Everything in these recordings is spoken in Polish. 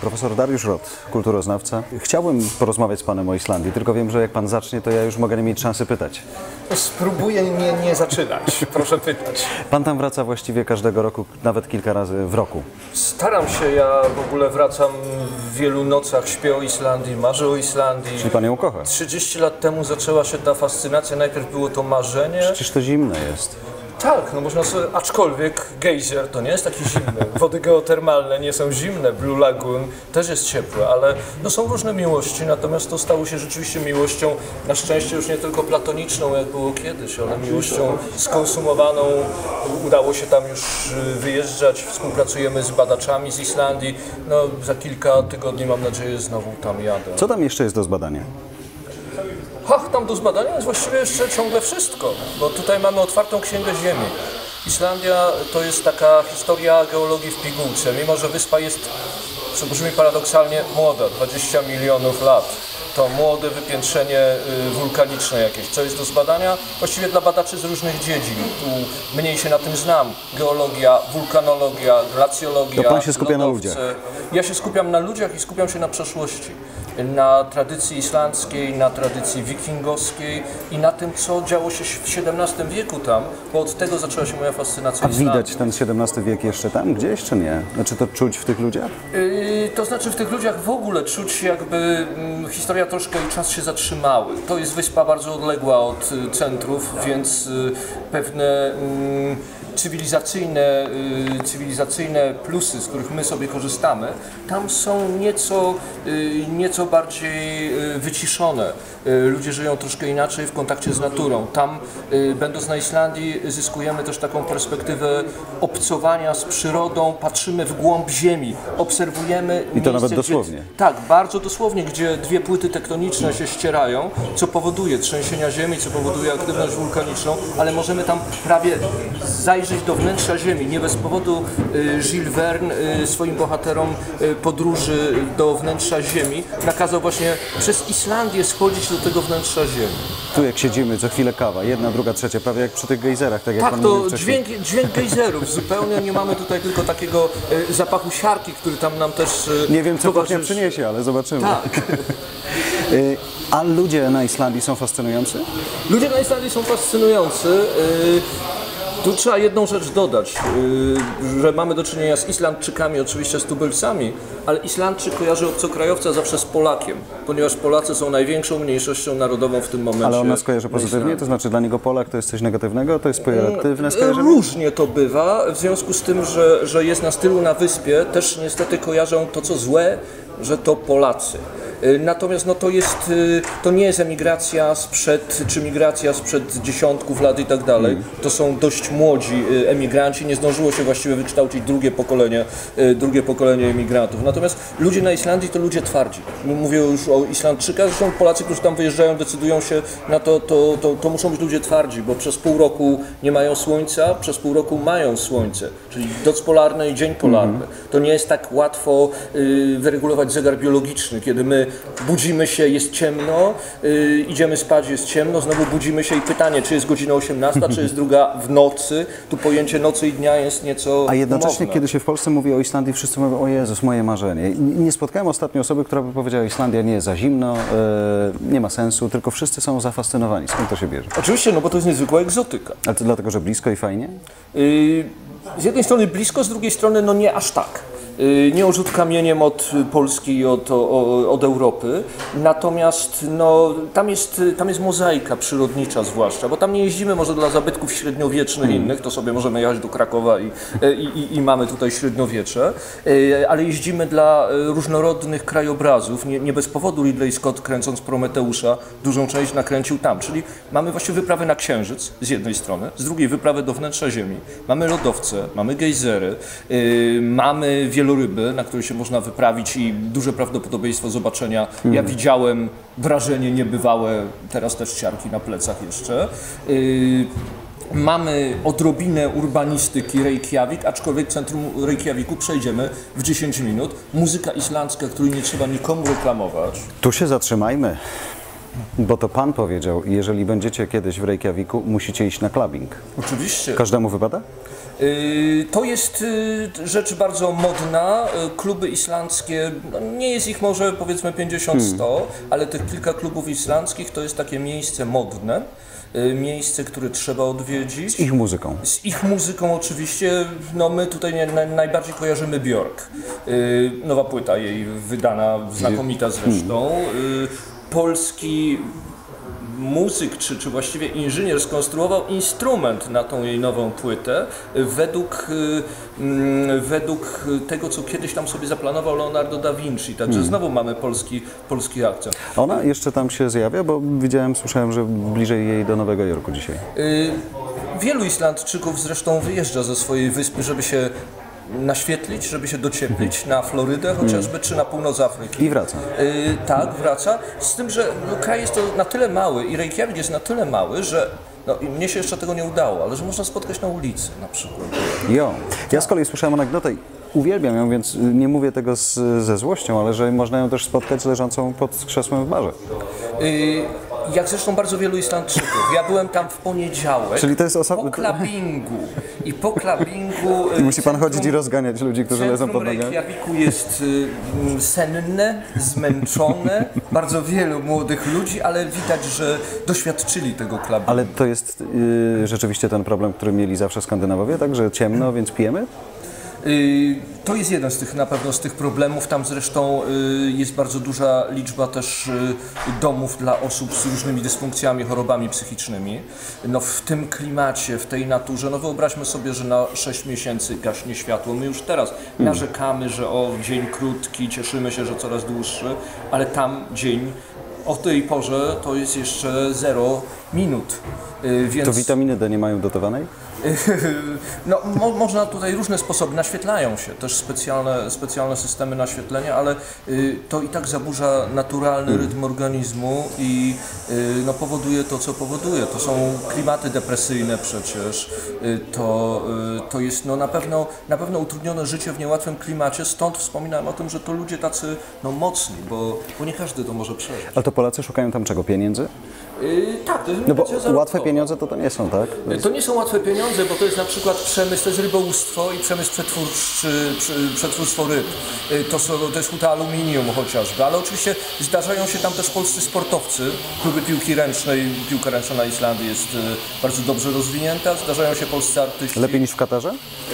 Profesor Dariusz Rot, kulturoznawca. Chciałbym porozmawiać z Panem o Islandii, tylko wiem, że jak Pan zacznie, to ja już mogę nie mieć szansy pytać. Spróbuję nie zaczynać, proszę pytać. Pan tam wraca właściwie każdego roku, nawet kilka razy w roku. Staram się, ja w ogóle wracam w wielu nocach, śpię o Islandii, marzę o Islandii. Czyli Pan ją kocha? 30 lat temu zaczęła się ta fascynacja, najpierw było to marzenie. Przecież to zimne jest. Tak, no można sobie, aczkolwiek gejzer to nie jest taki zimny, wody geotermalne nie są zimne, Blue Lagoon też jest ciepłe, ale no są różne miłości, natomiast to stało się rzeczywiście miłością, na szczęście już nie tylko platoniczną, jak było kiedyś, ale miłością skonsumowaną. Udało się tam już wyjeżdżać, współpracujemy z badaczami z Islandii, no za kilka tygodni, mam nadzieję, znowu tam jadę. Co tam jeszcze jest do zbadania? Ach, tam do zbadania jest właściwie jeszcze ciągle wszystko, bo tutaj mamy otwartą księgę ziemi. Islandia to jest taka historia geologii w pigułce, mimo że wyspa jest, co brzmi paradoksalnie, młoda, 20 milionów lat. To młode wypiętrzenie wulkaniczne jakieś, co jest do zbadania właściwie dla badaczy z różnych dziedzin. Tu mniej się na tym znam. Geologia, wulkanologia, glacjologia. To Pan się skupia lodowce. na ludziach. Ja się skupiam na ludziach i skupiam się na przeszłości. Na tradycji islandzkiej, na tradycji wikingowskiej i na tym, co działo się w XVII wieku tam, bo od tego zaczęła się moja fascynacja A Islandią. widać ten XVII wiek jeszcze tam gdzieś, czy nie? Znaczy to czuć w tych ludziach? To znaczy w tych ludziach w ogóle czuć jakby historia troszkę i czas się zatrzymały. To jest wyspa bardzo odległa od centrów, więc pewne cywilizacyjne plusy, z których my sobie korzystamy, tam są nieco bardziej wyciszone. Ludzie żyją troszkę inaczej w kontakcie z naturą. Tam, będąc na Islandii, zyskujemy też taką perspektywę obcowania z przyrodą, patrzymy w głąb ziemi, obserwujemy I to miejsce, nawet dosłownie. Tak, bardzo dosłownie, gdzie dwie płyty tektoniczne się ścierają, co powoduje trzęsienia ziemi, co powoduje aktywność wulkaniczną, ale możemy tam prawie zajrzeć do wnętrza ziemi. Nie bez powodu Jules Verne swoim bohaterom podróży do wnętrza ziemi nakazał właśnie przez Islandię schodzić do tego wnętrza ziemi. Tu jak siedzimy, co chwilę kawa, jedna, druga, trzecia, prawie jak przy tych gejzerach, tak jak Tak, Pan to mówił wcześniej. dźwięk gejzerów. Zupełnie nie mamy tutaj tylko takiego zapachu siarki, który tam nam też Nie wiem, co towarzyszy. Bochnia przyniesie, ale zobaczymy. Tak. A ludzie na Islandii są fascynujący? Ludzie na Islandii są fascynujący. Tu trzeba jedną rzecz dodać, że mamy do czynienia z Islandczykami, oczywiście z tubylcami, ale Islandczyk kojarzy obcokrajowca zawsze z Polakiem, ponieważ Polacy są największą mniejszością narodową w tym momencie. Ale on nas kojarzy pozytywnie? To znaczy dla niego Polak to jest coś negatywnego? To jest pejoratywne skojarzenie? Różnie to bywa, w związku z tym, że jest nas tylu na wyspie, też niestety kojarzą to, co złe, że to Polacy. Natomiast no, to nie jest emigracja czy migracja sprzed dziesiątków lat i tak dalej. To są dość młodzi emigranci, nie zdążyło się właściwie wykształcić drugie pokolenie emigrantów. Natomiast ludzie na Islandii to ludzie twardzi. Mówię już o Islandczykach, zresztą Polacy, którzy tam wyjeżdżają, decydują się na to muszą być ludzie twardzi, bo przez pół roku nie mają słońca, przez pół roku mają słońce, czyli noc polarna i dzień polarny. To nie jest tak łatwo wyregulować zegar biologiczny, kiedy my budzimy się, jest ciemno, idziemy spać, jest ciemno, znowu budzimy się i pytanie, czy jest godzina 18, czy jest druga w nocy. Tu pojęcie nocy i dnia jest nieco A jednocześnie, umowne. kiedy się w Polsce mówi o Islandii, wszyscy mówią, o Jezus, moje marzenie. Nie spotkałem ostatnio osoby, która by powiedziała, Islandia nie jest za zimno, nie ma sensu, tylko wszyscy są zafascynowani. Skąd to się bierze? Oczywiście, no bo to jest niezwykła egzotyka. Ale to dlatego, że blisko i fajnie? Z jednej strony blisko, z drugiej strony no nie aż tak. Nie orzut kamieniem od Polski i od Europy, natomiast no, tam jest mozaika przyrodnicza zwłaszcza, bo tam nie jeździmy może dla zabytków średniowiecznych innych, to sobie możemy jechać do Krakowa i mamy tutaj średniowiecze, ale jeździmy dla różnorodnych krajobrazów. Nie bez powodu Ridley Scott, kręcąc Prometeusza, dużą część nakręcił tam, czyli mamy właściwie wyprawę na Księżyc z jednej strony, z drugiej wyprawę do wnętrza Ziemi, mamy lodowce, mamy gejzery, mamy wieloryby, na które się można wyprawić i duże prawdopodobieństwo zobaczenia. Ja widziałem wrażenie niebywałe, teraz też ciarki na plecach jeszcze. Mamy odrobinę urbanistyki Reykjavik, aczkolwiek centrum Reykjaviku przejdziemy w 10 minut. Muzyka islandzka, której nie trzeba nikomu reklamować. Tu się zatrzymajmy. Bo to pan powiedział, jeżeli będziecie kiedyś w Reykjaviku, musicie iść na clubbing. Oczywiście. Każdemu wypada? To jest rzecz bardzo modna. Kluby islandzkie, no nie jest ich może powiedzmy 50-100, ale tych kilka klubów islandzkich to jest takie miejsce modne. Miejsce, które trzeba odwiedzić. Z ich muzyką. Z ich muzyką oczywiście, no my tutaj najbardziej kojarzymy Björk. Nowa płyta jej wydana, znakomita zresztą. Polski muzyk, czy właściwie inżynier skonstruował instrument na tą jej nową płytę według tego, co kiedyś tam sobie zaplanował Leonardo da Vinci. Także znowu mamy polski akcent. A ona jeszcze tam się zjawia, bo widziałem, słyszałem, że bliżej jej do Nowego Jorku dzisiaj. Wielu Islandczyków zresztą wyjeżdża ze swojej wyspy, żeby się naświetlić, żeby się docieplić na Florydę chociażby, czy na północ Afryki. I wraca. Tak, wraca. Z tym, że kraj jest to na tyle mały i Reykjavik jest na tyle mały, że no, i mnie się jeszcze tego nie udało, ale że można spotkać na ulicy na przykład. Ja z kolei słyszałem anegdotę i uwielbiam ją, więc nie mówię tego ze złością, ale że można ją też spotkać leżącą pod krzesłem w barze. Jak zresztą bardzo wielu Islandczyków. Ja byłem tam w poniedziałek. Czyli to jest po clubbingu. I po clubbingu... I musi pan chodzić i rozganiać ludzi, którzy leżą pod nogami. Reykjaviku jest senne, zmęczone, bardzo wielu młodych ludzi, ale widać, że doświadczyli tego clubbingu. Ale to jest rzeczywiście ten problem, który mieli zawsze Skandynawowie, tak, że ciemno, więc pijemy? To jest jeden z tych, na pewno z tych problemów. Tam zresztą jest bardzo duża liczba też domów dla osób z różnymi dysfunkcjami, chorobami psychicznymi. No w tym klimacie, w tej naturze, no wyobraźmy sobie, że na 6 miesięcy gaśnie światło. My już teraz narzekamy, że dzień krótki, cieszymy się, że coraz dłuższy, ale tam dzień o tej porze to jest jeszcze 0 minut. Więc... To witaminy D nie mają dotowanej? No, można tutaj różne sposoby, naświetlają się też specjalne systemy naświetlenia, ale to i tak zaburza naturalny rytm organizmu i no, powoduje to, co powoduje. To są klimaty depresyjne przecież, to jest no, na pewno utrudnione życie w niełatwym klimacie, stąd wspominałem o tym, że to ludzie tacy no, mocni, bo nie każdy to może przeżyć. Ale to Polacy szukają tam czego? Pieniędzy? Tak, to jest no bo łatwe pieniądze to nie są, tak? To nie są łatwe pieniądze, bo to jest na przykład przemysł, to jest rybołówstwo i przemysł przetwórstwo ryb. To jest huta aluminium chociażby, ale oczywiście zdarzają się tam też polscy sportowcy, kluby piłki ręcznej, piłka ręczna na Islandii jest bardzo dobrze rozwinięta, zdarzają się polscy artyści. Lepiej niż w Katarze?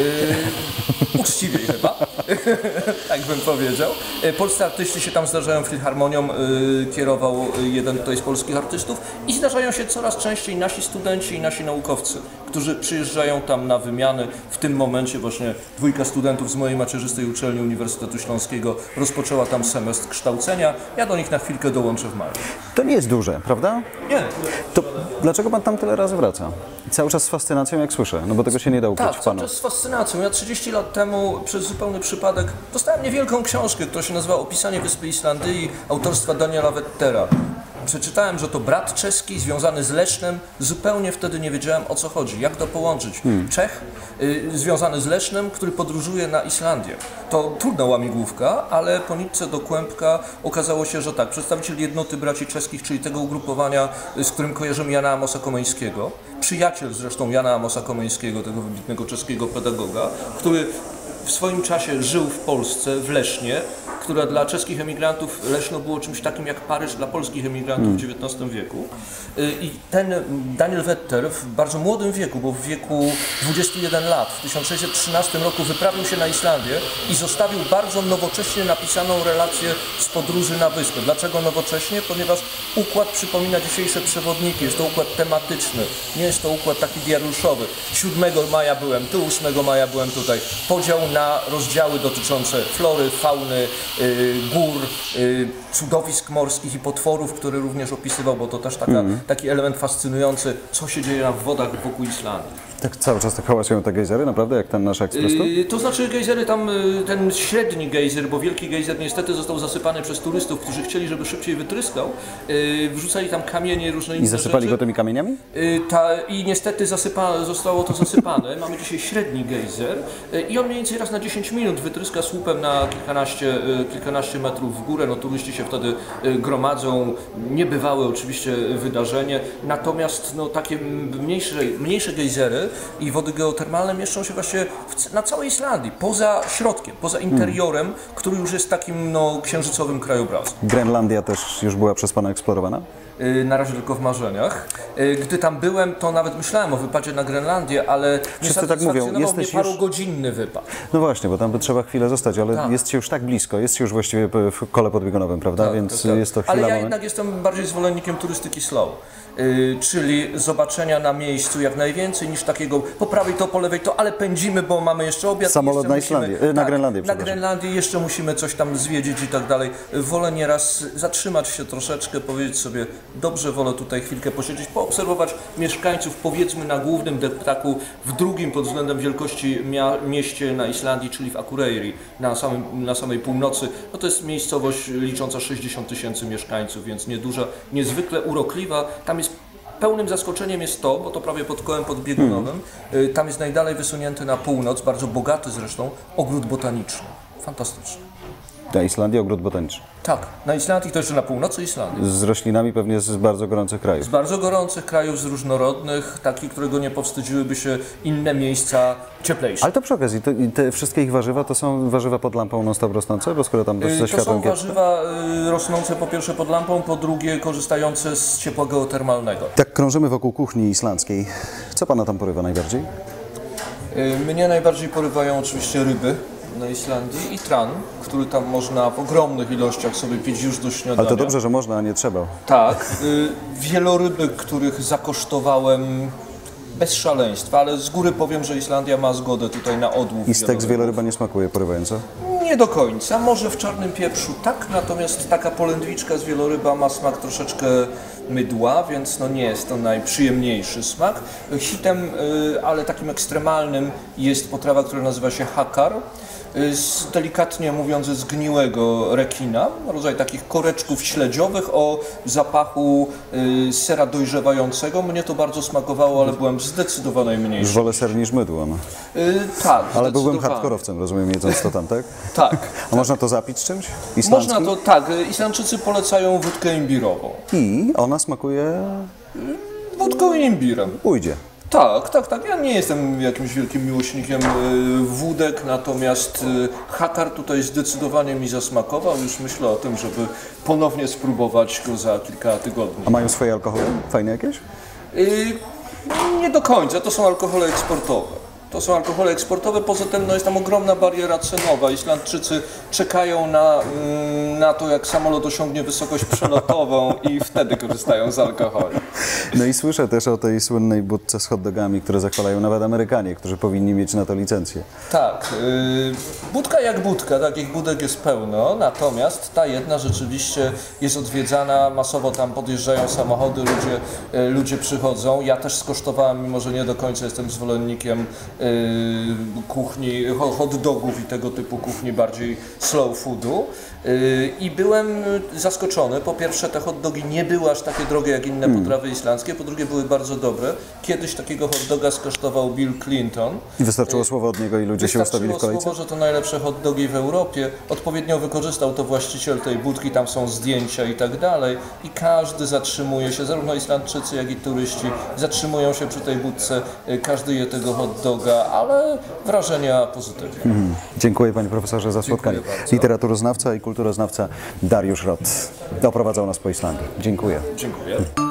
Uczciwiej chyba, tak bym powiedział. Polscy artyści się tam zdarzają, filharmonią kierował jeden tutaj z polskich artystów i zdarzają się coraz częściej nasi studenci i nasi naukowcy, którzy przyjeżdżają tam na wymiany. W tym momencie właśnie 2 studentów z mojej macierzystej uczelni Uniwersytetu Śląskiego rozpoczęła tam semestr kształcenia. Ja do nich na chwilkę dołączę w maju. To nie jest duże, prawda? Nie. To dlaczego pan tam tyle razy wraca? Cały czas z fascynacją, jak słyszę, no bo tego się nie da ukryć Tak, panu. cały czas z fascynacją. Ja 30 lat temu przez zupełny przypadek dostałem niewielką książkę, która się nazywa Opisanie Wyspy Islandii autorstwa Daniela Wettera. Przeczytałem, że to brat czeski związany z Lesznem. Zupełnie wtedy nie wiedziałem, o co chodzi, jak to połączyć. Czech związany z Lesznem, który podróżuje na Islandię. To trudna łamigłówka, ale po nitce do kłębka okazało się, że tak, przedstawiciel jednoty braci czeskich, czyli tego ugrupowania, z którym kojarzymy Jana Amosa Komeńskiego, przyjaciel zresztą Jana Amosa Komeńskiego, tego wybitnego czeskiego pedagoga, który w swoim czasie żył w Polsce, w Lesznie, która dla czeskich emigrantów Leszno było czymś takim jak Paryż dla polskich emigrantów w XIX wieku. I ten Daniel Wetter w bardzo młodym wieku, bo w wieku 21 lat, w 1613 roku wyprawił się na Islandię i zostawił bardzo nowocześnie napisaną relację z podróży na wyspę. Dlaczego nowocześnie? Ponieważ układ przypomina dzisiejsze przewodniki, jest to układ tematyczny, nie jest to układ taki diaruszowy. 7 maja byłem tu, 8 maja byłem tutaj. Podział na rozdziały dotyczące flory, fauny, gór, cudowisk morskich i potworów, które również opisywał, bo to też taki element fascynujący, co się dzieje w wodach wokół Islandii. Tak cały czas tak hałasują te gejzery, naprawdę, jak ten nasz ekspres tu? To znaczy gejzery tam, ten średni gejzer, bo wielki gejzer niestety został zasypany przez turystów, którzy chcieli, żeby szybciej wytryskał. Wrzucali tam kamienie, różne inne I zasypali rzeczy. go tymi kamieniami? I niestety zostało to zasypane. Mamy dzisiaj średni gejzer i on mniej więcej raz na 10 minut wytryska słupem na kilkanaście metrów w górę. No, turyści się wtedy gromadzą, niebywałe oczywiście wydarzenie. Natomiast no, takie mniejsze gejzery i wody geotermalne mieszczą się właśnie na całej Islandii, poza środkiem, poza interiorem, który już jest takim no, księżycowym krajobrazem. Grenlandia też już była przez Pana eksplorowana? Na razie tylko w marzeniach. Gdy tam byłem, to nawet myślałem o wypadzie na Grenlandię, ale Wszyscy tak mówią, jesteś mnie parugodzinny wypad. No właśnie, bo tam by trzeba chwilę zostać, ale Tak. jest się już tak blisko, jest się już właściwie w kole podbiegunowym, prawda? Tak, Więc tak. jest to chwila, Ale ja moment. jednak jestem bardziej zwolennikiem turystyki slow. Czyli zobaczenia na miejscu jak najwięcej niż takiego po prawej to, po lewej to, ale pędzimy, bo mamy jeszcze obiad. Samolot na Islandię, na Grenlandię, na przepraszam. Grenlandię jeszcze musimy coś tam zwiedzić i tak dalej. Wolę nieraz zatrzymać się troszeczkę, powiedzieć sobie, dobrze, wolę tutaj chwilkę posiedzieć, poobserwować mieszkańców, powiedzmy na głównym deptaku, w drugim pod względem wielkości mieście na Islandii, czyli w Akureyri, na samej północy. No to jest miejscowość licząca 60 000 mieszkańców, więc nieduża, niezwykle urokliwa. Tam jest pełnym zaskoczeniem jest to, bo to prawie pod kołem podbiegunowym, tam jest najdalej wysunięty na północ, bardzo bogaty zresztą, ogród botaniczny. Fantastyczny. Na Islandii ogród botaniczny. Tak, na Islandii, to jeszcze na północy Islandii. Z roślinami pewnie z bardzo gorących krajów. Z bardzo gorących krajów, z różnorodnych, takich, którego nie powstydziłyby się inne miejsca cieplejsze. Ale to przy okazji, te wszystkie ich warzywa to są warzywa pod lampą non-stop rosnące, bo skoro tam ze To światłem są warzywa rosnące po pierwsze pod lampą, po drugie korzystające z ciepła geotermalnego. Tak krążymy wokół kuchni islandzkiej. Co Pana tam porywa najbardziej? Mnie najbardziej porywają oczywiście ryby na Islandii i tran, który tam można w ogromnych ilościach sobie pić już do śniadania. Ale to dobrze, że można, a nie trzeba. Tak. Wieloryby, których zakosztowałem bez szaleństwa, ale z góry powiem, że Islandia ma zgodę tutaj na odłów I stek z wielorybów. wieloryba nie smakuje porywająco? Nie do końca, może w czarnym pieprzu tak, natomiast taka polędwiczka z wieloryba ma smak troszeczkę mydła, więc no nie jest to najprzyjemniejszy smak. Hitem, ale takim ekstremalnym jest potrawa, która nazywa się hakar. Delikatnie mówiąc, zgniłego rekina, rodzaj takich koreczków śledziowych o zapachu sera dojrzewającego. Mnie to bardzo smakowało, ale byłem w zdecydowanej Już mniejszości. wolę ser niż mydło. No. Tak, Ale byłbym zdecydowanie. hardkorowcem, rozumiem, jedząc to tam, tak? Tak. A można to zapić czymś? Islandzkim? Można to, tak. Islandczycy polecają wódkę imbirową. I ona smakuje... Wódką i imbirem. Ujdzie. Tak. Ja nie jestem jakimś wielkim miłośnikiem wódek, natomiast hakar tutaj zdecydowanie mi zasmakował. Już myślę o tym, żeby ponownie spróbować go za kilka tygodni. A mają swoje alkohole? Fajne jakieś? Nie do końca, to są alkohole eksportowe. Poza tym no, jest tam ogromna bariera cenowa. Islandczycy czekają na to, jak samolot osiągnie wysokość przelotową i wtedy korzystają z alkoholi. No i słyszę też o tej słynnej budce z hot dogami, które zachwalają nawet Amerykanie, którzy powinni mieć na to licencję. Tak, budka jak budka, takich budek jest pełno, natomiast ta jedna rzeczywiście jest odwiedzana, masowo tam podjeżdżają samochody, ludzie przychodzą. Ja też skosztowałem, mimo że nie do końca jestem zwolennikiem kuchni, hot dogów i tego typu kuchni bardziej slow foodu. I byłem zaskoczony. Po pierwsze, te hot dogi nie były aż takie drogie jak inne potrawy islandzkie, po drugie były bardzo dobre. Kiedyś takiego hot doga skosztował Bill Clinton. I wystarczyło słowo od niego i ludzie się ustawili w kolejce? Słowo, że to najlepsze hot dogi w Europie. Odpowiednio wykorzystał to właściciel tej budki, tam są zdjęcia i tak dalej. I każdy zatrzymuje się, zarówno Islandczycy, jak i turyści, zatrzymują się przy tej budce. Każdy je tego hot doga, ale wrażenia pozytywne. Dziękuję panie profesorze za spotkanie. bardzo. Literaturoznawca i kulturoznawca Dariusz Rot oprowadzał nas po Islandii. Dziękuję. Dziękuję.